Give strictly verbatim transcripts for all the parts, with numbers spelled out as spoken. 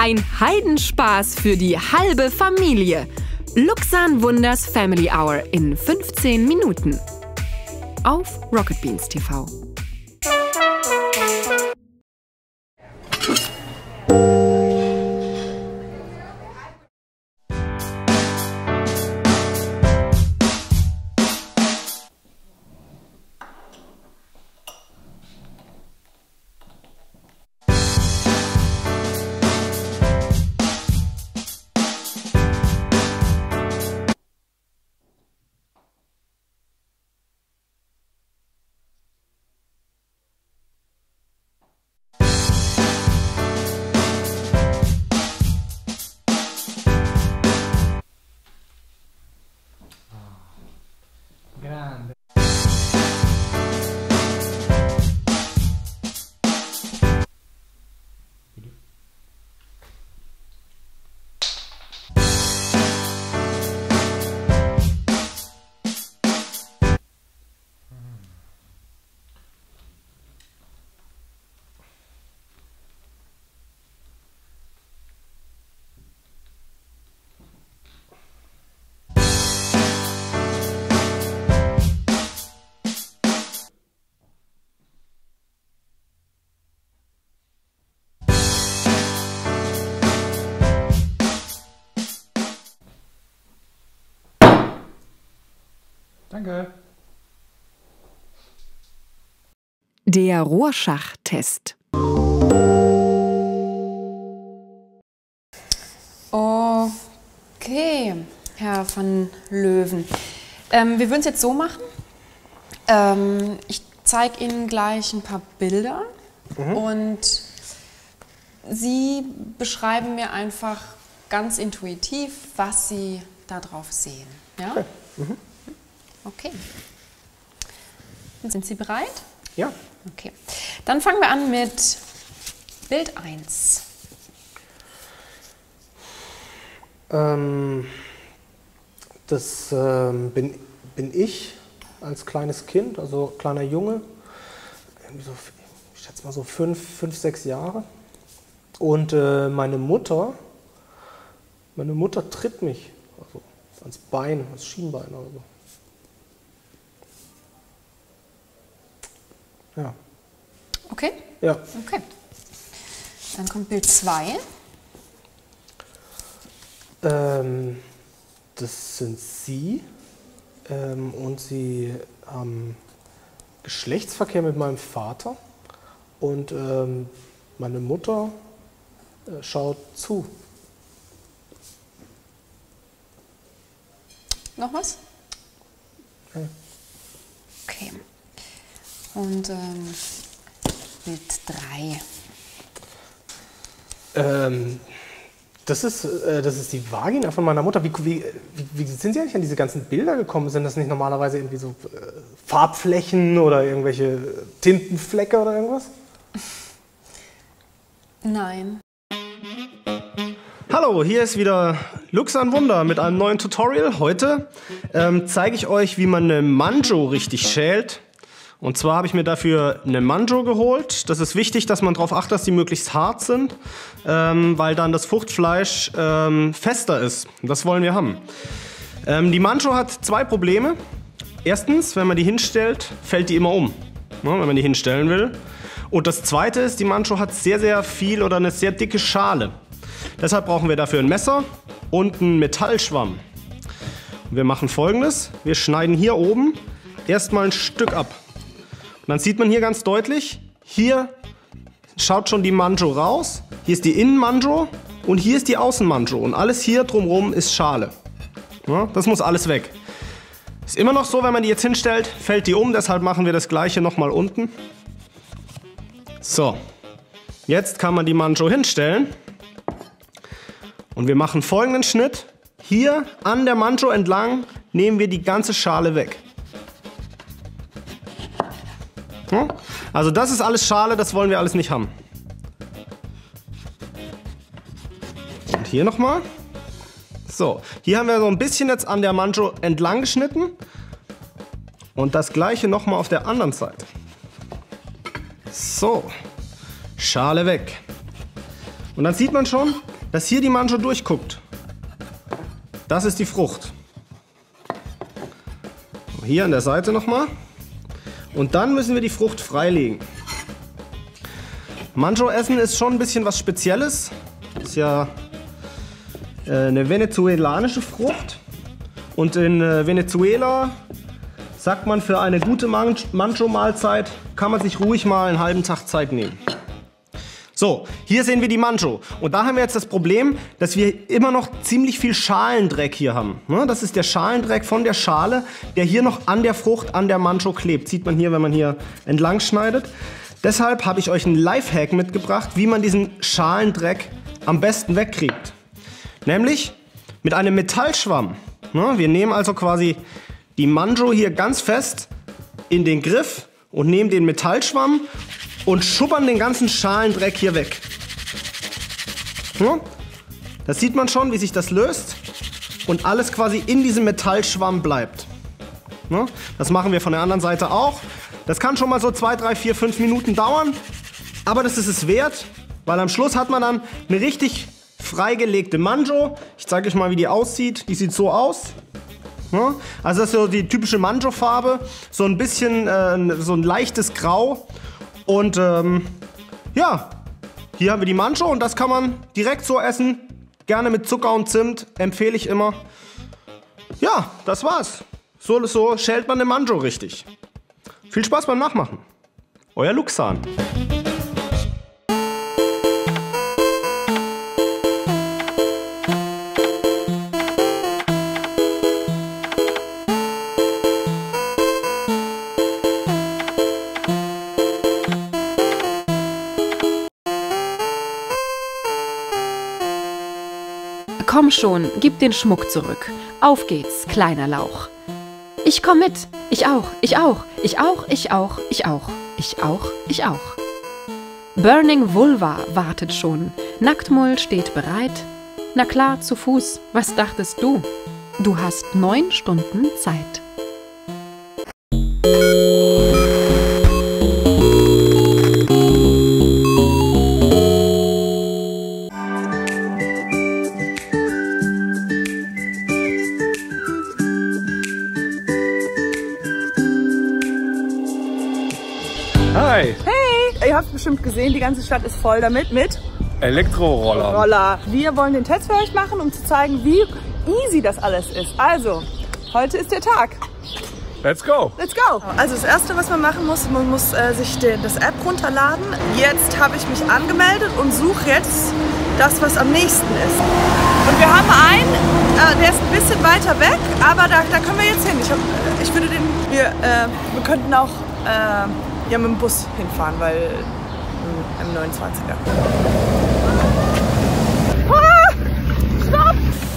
Ein Heidenspaß für die halbe Familie. Luxan Wunders Family Hour in fünfzehn Minuten. Auf Rocket Beans T V. Grande. Danke. Der Rorschach-Test. Okay, Herr van Löwen. Ähm, wir würden es jetzt so machen. Ähm, ich zeige Ihnen gleich ein paar Bilder mhm. und Sie beschreiben mir einfach ganz intuitiv, was Sie da drauf sehen. Ja? Okay. Mhm. Okay. Sind Sie bereit? Ja. Okay. Dann fangen wir an mit Bild eins. Ähm, das ähm, bin, bin ich als kleines Kind, also kleiner Junge, irgendwie so, ich schätze mal so fünf, fünf, sechs Jahre. Und äh, meine Mutter, meine Mutter tritt mich also ans Bein, ans Schienbein oder so. Ja. Okay? Ja. Okay. Dann kommt Bild zwei. Ähm, das sind Sie ähm, und Sie haben Geschlechtsverkehr mit meinem Vater und ähm, meine Mutter äh, schaut zu. Noch was? Ja. Okay. Und ähm, Bild drei. Ähm, das, ist, äh, das ist die Vagina von meiner Mutter. Wie, wie, wie sind Sie eigentlich an diese ganzen Bilder gekommen? Sind das nicht normalerweise irgendwie so äh, Farbflächen oder irgendwelche Tintenflecke oder irgendwas? Nein. Hallo, hier ist wieder Luxan Wunder mit einem neuen Tutorial. Heute ähm, zeige ich euch, wie man eine Manjo richtig schält. Und zwar habe ich mir dafür eine Manjo geholt. Das ist wichtig, dass man darauf achtet, dass die möglichst hart sind, ähm, weil dann das Fruchtfleisch ähm, fester ist. Das wollen wir haben. Ähm, die Manjo hat zwei Probleme. Erstens, wenn man die hinstellt, fällt die immer um, ne, wenn man die hinstellen will. Und das zweite ist, die Manjo hat sehr, sehr viel oder eine sehr dicke Schale. Deshalb brauchen wir dafür ein Messer und einen Metallschwamm. Und wir machen Folgendes. Wir schneiden hier oben erstmal ein Stück ab. Und dann sieht man hier ganz deutlich, hier schaut schon die Manjo raus, hier ist die Innenmanjo und hier ist die Außenmanjo. Und alles hier drumherum ist Schale. Ja, das muss alles weg. Ist immer noch so, wenn man die jetzt hinstellt, fällt die um, deshalb machen wir das gleiche nochmal unten. So, jetzt kann man die Manjo hinstellen. Und wir machen folgenden Schnitt. Hier an der Manjo entlang nehmen wir die ganze Schale weg. Also das ist alles Schale, das wollen wir alles nicht haben. Und hier nochmal. So, hier haben wir so ein bisschen jetzt an der Manjo entlang geschnitten. Und das gleiche nochmal auf der anderen Seite. So, Schale weg. Und dann sieht man schon, dass hier die Manjo durchguckt. Das ist die Frucht. Hier an der Seite nochmal. Und dann müssen wir die Frucht freilegen. Manjo essen ist schon ein bisschen was Spezielles. Ist ja äh, eine venezuelanische Frucht. Und in äh, Venezuela sagt man, für eine gute Man Manjo-Mahlzeit kann man sich ruhig mal einen halben Tag Zeit nehmen. So, hier sehen wir die Manjo. Und da haben wir jetzt das Problem, dass wir immer noch ziemlich viel Schalendreck hier haben. Das ist der Schalendreck von der Schale, der hier noch an der Frucht, an der Manjo klebt. Sieht man hier, wenn man hier entlang schneidet. Deshalb habe ich euch einen Lifehack mitgebracht, wie man diesen Schalendreck am besten wegkriegt. Nämlich mit einem Metallschwamm. Wir nehmen also quasi die Manjo hier ganz fest in den Griff und nehmen den Metallschwamm und schubbern den ganzen Schalendreck hier weg. Ja, das sieht man schon, wie sich das löst und alles quasi in diesem Metallschwamm bleibt. Ja, das machen wir von der anderen Seite auch. Das kann schon mal so zwei, drei, vier, fünf Minuten dauern, aber das ist es wert, weil am Schluss hat man dann eine richtig freigelegte Manjo. Ich zeige euch mal, wie die aussieht. Die sieht so aus. Ja, also das ist so die typische Manjo-Farbe, so ein bisschen, äh, so ein leichtes Grau. Und ähm, ja, hier haben wir die Manjo und das kann man direkt so essen. Gerne mit Zucker und Zimt, empfehle ich immer. Ja, das war's. So, so schält man eine Manjo richtig. Viel Spaß beim Nachmachen. Euer Luxan. Komm schon, gib den Schmuck zurück. Auf geht's, kleiner Lauch. Ich komm mit. Ich auch, ich auch, ich auch, ich auch, ich auch, ich auch, ich auch. Burning Vulva wartet schon. Nacktmull steht bereit. Na klar, zu Fuß. Was dachtest du? Du hast neun Stunden Zeit. Hi! Hey! Ihr habt bestimmt gesehen, die ganze Stadt ist voll damit mit Elektroroller. Roller. Wir wollen den Test für euch machen, um zu zeigen, wie easy das alles ist. Also, heute ist der Tag. Let's go! Let's go! Also das Erste, was man machen muss, man muss äh, sich den, das App runterladen. Jetzt habe ich mich angemeldet und suche jetzt das, was am nächsten ist. Und wir haben einen, äh, der ist ein bisschen weiter weg, aber da, da können wir jetzt hin. Ich, hab, ich finde den, wir, äh, wir könnten auch äh, ja, mit dem Bus hinfahren, weil äh, M neunundzwanziger. Ah, stopp!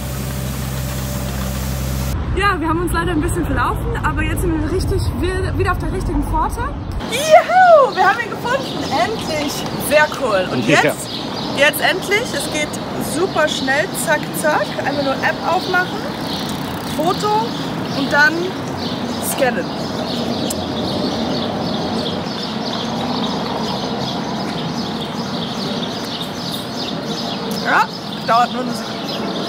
Ja, wir haben uns leider ein bisschen verlaufen, aber jetzt sind wir richtig, wieder auf der richtigen Pforte. Juhu! Wir haben ihn gefunden! Endlich! Sehr cool. Und jetzt, jetzt endlich, es geht super schnell, zack, zack. Einfach nur App aufmachen, Foto und dann scannen. Ja, dauert nur eine Sekunde.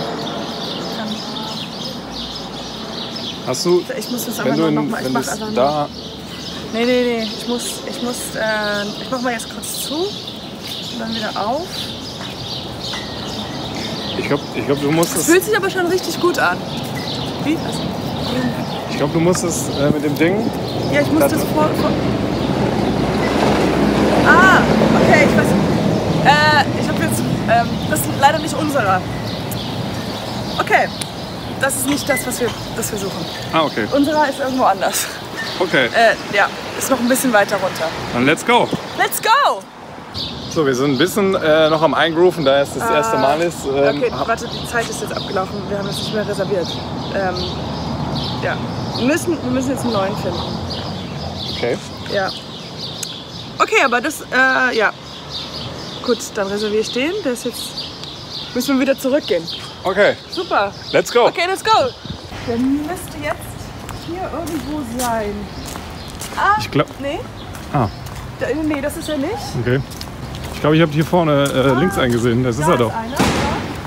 Hast du, ich muss das wenn aber du noch in, mal. Ich wenn mach das einfach da... Nee, nee, nee. Ich muss, ich muss, äh, ich mach mal jetzt kurz zu und dann wieder auf. Ich glaube, ich glaub, du musst Das es... fühlt sich aber schon richtig gut an. Wie? Also, Ich glaube, du musst es äh, mit dem Ding... ja, ich muss Das- das vor, vor... Ah, okay, ich weiß. Äh, ich habe jetzt, ähm, das ist leider nicht unserer. Okay, das ist nicht das, was wir, das wir suchen. Ah, okay. Unserer ist irgendwo anders. Okay, Äh, ja, ist noch ein bisschen weiter runter. dann let's go! Let's go! So, wir sind ein bisschen äh, noch am Eingrooven, da es das erste Mal ist. Ähm, Okay, warte, die Zeit ist jetzt abgelaufen. Wir haben es nicht mehr reserviert. Ähm, ja, wir müssen, wir müssen jetzt einen neuen finden. Okay. Ja. Okay, aber das, äh, ja. Gut, dann reserviere ich den. Der ist jetzt. Müssen wir wieder zurückgehen. Okay, Super. let's go! Okay, let's go. Der müsste jetzt hier irgendwo sein. Ah, Ich glaube... nee. Ah, Da, nee, das ist er nicht. okay. Ich glaube, ich habe hier vorne äh, links eingesehen. Das ist Da er doch. Ist einer, ja.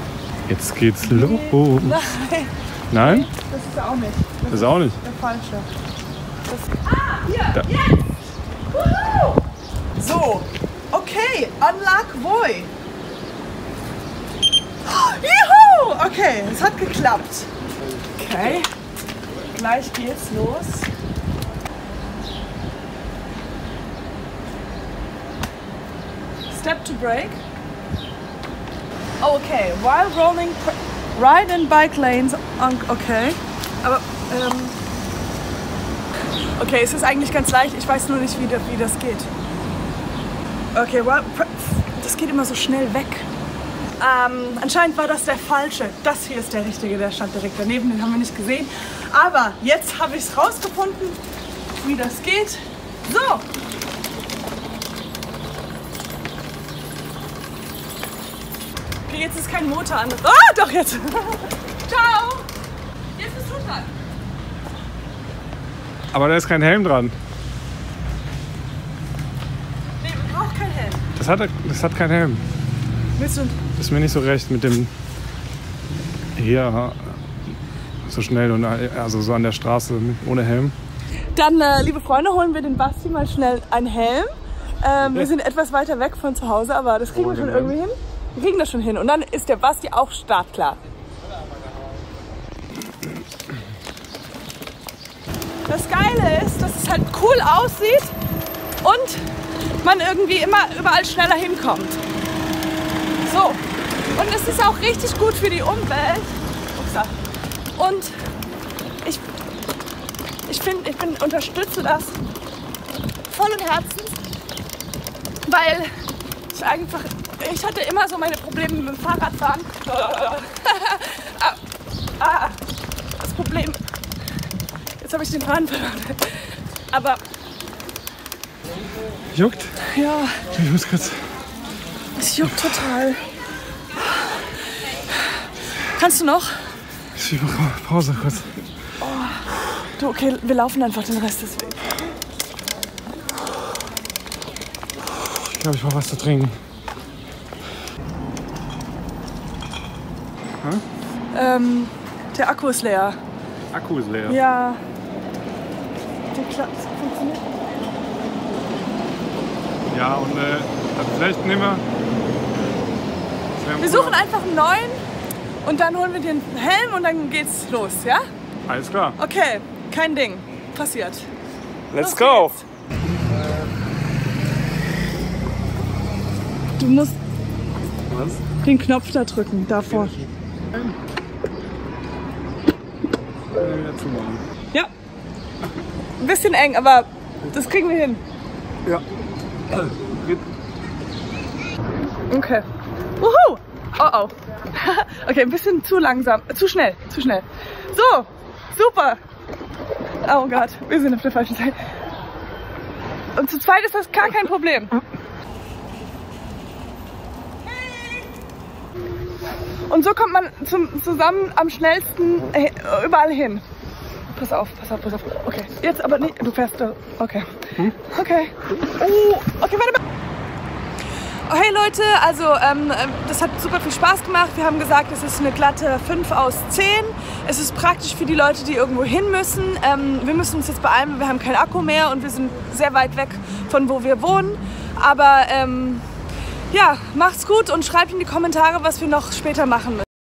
Jetzt geht's los. Nein, Nein? das ist er auch nicht. Das ist auch nicht. Der falsche. Das ah, hier, Da. jetzt! Woohoo! So, okay, Unlock Voy. Juhu! Okay, es hat geklappt. Okay, gleich geht's los. Step to brake. Okay, while rolling, ride in bike lanes. Okay, aber ähm, okay, es ist eigentlich ganz leicht. Ich weiß nur nicht, wie, wie das geht. Okay, well, das geht immer so schnell weg. Ähm, anscheinend war das der falsche. Das hier ist der richtige, der stand direkt daneben, den haben wir nicht gesehen. Aber jetzt habe ich es rausgefunden, wie das geht. So. Okay, jetzt ist kein Motor an. Ah, doch jetzt. Ciao. Jetzt bist du dran. Aber da ist kein Helm dran. Nee, man braucht keinen Helm. Das hat, das hat keinen Helm. Willst du? Das ist mir nicht so recht mit dem hier so schnell und also so an der Straße ohne Helm. Dann, äh, liebe Freunde, holen wir den Basti mal schnell einen Helm. Ähm, wir sind etwas weiter weg von zu Hause, aber das kriegen wir schon irgendwie hin. Wir kriegen das schon hin und dann ist der Basti auch startklar. Das Geile ist, dass es halt cool aussieht und man irgendwie immer überall schneller hinkommt. So, und es ist auch richtig gut für die Umwelt. Upsa. Und ich, ich finde, ich bin, unterstütze das vollen Herzens, weil ich einfach, ich hatte immer so meine Probleme mit dem Fahrradfahren. ah, ah, das Problem, jetzt habe ich den Faden verloren. Aber Juckt? ja, Ich muss kurz. es juckt total. Kannst du noch? Ich brauche Pause kurz. Du, okay, wir laufen einfach den Rest des Weges. Ich glaube, ich brauche was zu trinken. Ähm, der Akku ist leer. Akku ist leer. Ja. Der klappt. Funktioniert. Ja, und äh, also vielleicht nehmen wir. Wir suchen einfach einen neuen und dann holen wir den Helm und dann geht's los, ja? Alles klar. Okay, kein Ding. Passiert. Let's Los go! geht's. Du musst Was? den Knopf da drücken, davor. Wieder zumachen. Ja. Ein bisschen eng, aber das kriegen wir hin. Ja. Geht. Okay. Wuhu! Oh oh. Okay, ein bisschen zu langsam. Zu schnell, zu schnell. So, super. Oh Gott, wir sind auf der falschen Seite. Und zu zweit ist das gar kein Problem. Und so kommt man zum, zusammen am schnellsten äh, überall hin. Pass auf, pass auf, pass auf. Okay, jetzt aber nicht. Du fährst. Okay. Okay. Oh, okay, warte mal. Oh, hey Leute, also ähm, das hat super viel Spaß gemacht. Wir haben gesagt, es ist eine glatte fünf aus zehn. Es ist praktisch für die Leute, die irgendwo hin müssen. Ähm, wir müssen uns jetzt beeilen, wir haben keinen Akku mehr und wir sind sehr weit weg von wo wir wohnen. Aber ähm, ja, macht's gut und schreibt in die Kommentare, was wir noch später machen müssen.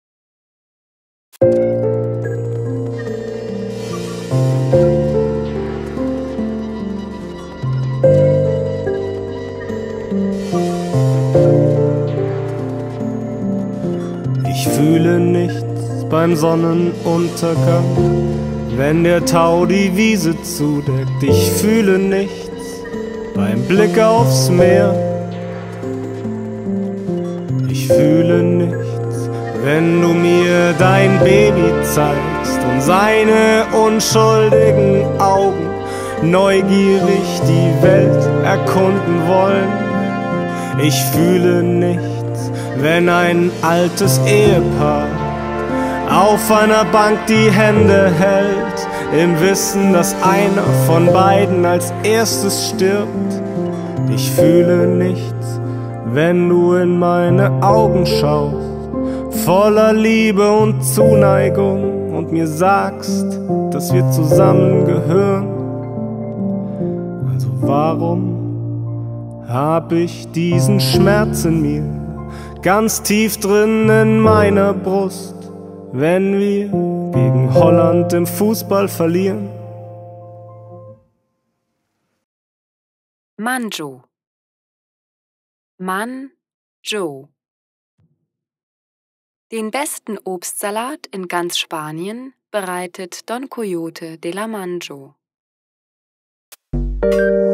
Ich fühle nichts beim Sonnenuntergang, wenn der Tau die Wiese zudeckt. Ich fühle nichts beim Blick aufs Meer. Ich fühle nichts, wenn du mir dein Baby zeigst und seine unschuldigen Augen neugierig die Welt erkunden wollen. Ich fühle nichts, wenn ein altes Ehepaar auf einer Bank die Hände hält, im Wissen, dass einer von beiden als erstes stirbt. Ich fühle nichts, wenn du in meine Augen schaust, voller Liebe und Zuneigung und mir sagst, dass wir zusammengehören. Also warum hab ich diesen Schmerz in mir, ganz tief drin in meiner Brust, wenn wir gegen Holland im Fußball verlieren? Manjo. Manjo. Den besten Obstsalat in ganz Spanien bereitet Don Coyote de la Manjo.